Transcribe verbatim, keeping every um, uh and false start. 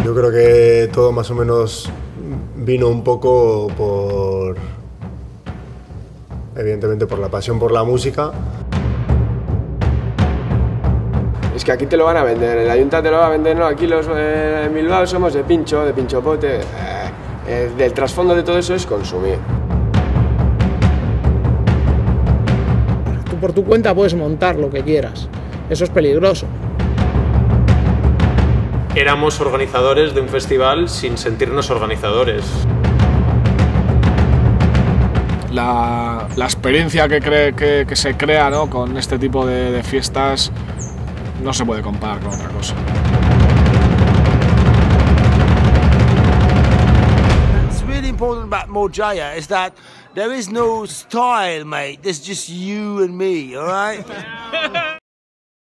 Yo creo que todo más o menos vino un poco por, evidentemente, por la pasión por la música. Es que aquí te lo van a vender, en la Junta te lo va a vender, no, aquí los eh, en Bilbao somos de pincho, de pinchopote. Eh, eh, del trasfondo de todo eso es consumir. Tú por tu cuenta puedes montar lo que quieras, eso es peligroso. Éramos organizadores de un festival sin sentirnos organizadores. La, la experiencia que, cree, que, que se crea, ¿no?, con este tipo de, de fiestas no se puede comparar con otra cosa. What's really important about Mojaya is that there is no style, mate. There's just you and me, all right?